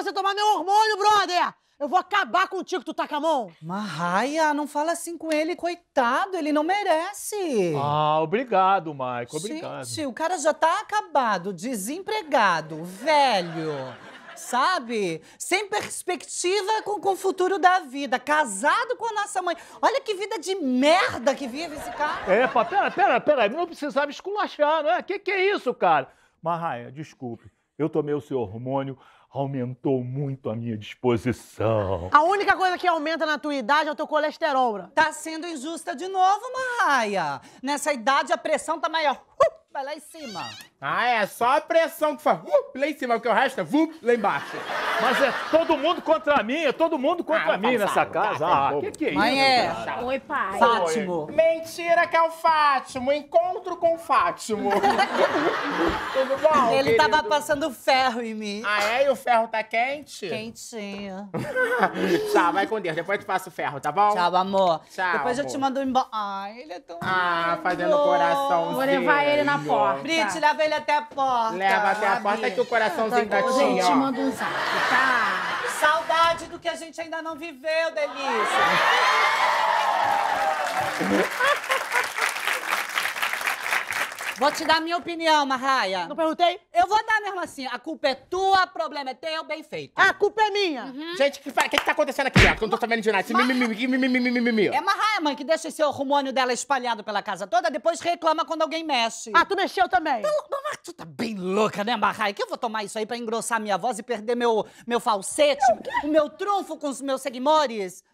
você tomar meu hormônio, brother! Eu vou acabar contigo, tu tá com a mão. Marraia, não fala assim com ele, coitado, ele não merece. Ah, obrigado, Maico, obrigado. Gente, o cara já tá acabado, desempregado, velho, sabe? Sem perspectiva com o futuro da vida, casado com a nossa mãe. Olha que vida de merda que vive esse cara. Epa, pera, não precisava esculachar, né? Que é isso, cara? Marraia, desculpe, eu tomei o seu hormônio, aumentou muito a minha disposição. A única coisa que aumenta na tua idade é o teu colesterol, bro. Tá sendo injusta de novo, Marraia. Nessa idade a pressão tá maior. Vai lá em cima. Ah, é só a pressão que faz lá em cima, porque o resto é lá embaixo. Mas é todo mundo contra mim, é todo mundo contra mim nessa casa. Que é isso? Mãe é. Oi, pai. Fátimo. Mentira que é o Fátimo, encontro com o Fátimo. Tudo bom, Ele querido? tava passando ferro em mim. Ah, é? E o ferro tá quente? Quentinho. Tchau, vai com Deus. Depois eu te passo o ferro, tá bom? Tchau, amor. Tchau, Depois eu te amor. mando embora. Ai, ele é tão Ah, lindo. fazendo coraçãozinho. Vou levar ele na porta. Brit, leva ele até a porta. Leva até a porta que o coraçãozinho da Hoje a gente tia, ó. manda um zap, tá? Saudade do que a gente ainda não viveu, delícia. Vou te dar a minha opinião, Marraia. Não perguntei? Eu vou dar mesmo assim. A culpa é tua, o problema é teu, bem feito. A culpa é minha. Gente, o que tá acontecendo aqui, ó? Que eu não tô sabendo de nada. Esse mimimi. É Marraia, mãe, que deixa esse hormônio dela espalhado pela casa toda, depois reclama quando alguém mexe. Ah, tu mexeu também. Mas tu tá bem louca, né, Marraia? Que eu vou tomar isso aí pra engrossar minha voz e perder meu falsete, o meu trunfo com os meus seguidores?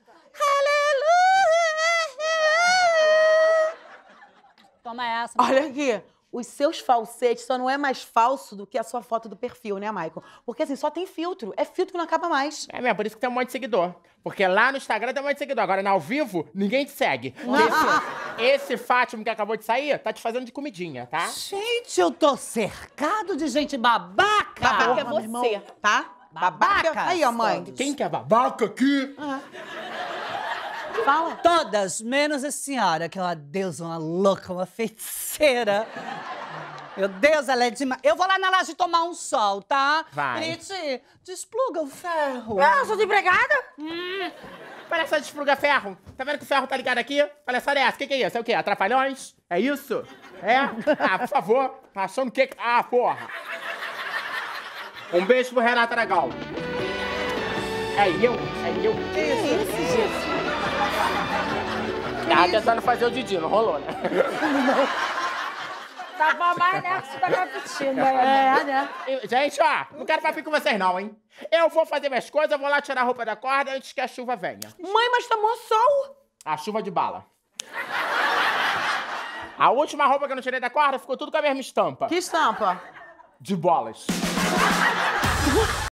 Aleluia! Toma essa. Olha aqui. Os seus falsetes só não é mais falso do que a sua foto do perfil, né, Michael? Porque assim, só tem filtro. É filtro que não acaba mais. É mesmo, por isso que tem um monte de seguidor. Porque lá no Instagram tem um monte de seguidor. Agora, no ao vivo, ninguém te segue. Esse Fátimo que acabou de sair, tá te fazendo de comidinha, tá? Gente, eu tô cercado de gente babaca. Babaca é você, tá? Babaca. Aí, ó, mãe. Quem que é babaca aqui? Fala. Todas, menos a senhora, que é uma deusa, uma louca, uma feiticeira. Meu Deus, ela é demais. Eu vou lá na laje tomar um sol, tá? Vai. Brit, despluga o ferro. Ah, eu sou desempregada? Parece que despluga ferro. Tá vendo que o ferro tá ligado aqui? Palhaçada é essa? O que é isso? É o quê? Atrapalhões? É isso? É? Ah, por favor. Tá achando que... Ah, porra. Um beijo pro Renato Aragão. É eu. Que isso, gente? Tava tentando fazer o Didi, não rolou, né? Tava mais nessa da cappuccino. Né? Gente, ó, não quero papo com vocês não, hein? Eu vou fazer minhas coisas, eu vou lá tirar a roupa da corda antes que a chuva venha. Mãe, mas tomou sol. A chuva de bala. A última roupa que eu não tirei da corda ficou tudo com a mesma estampa. Que estampa? De bolas.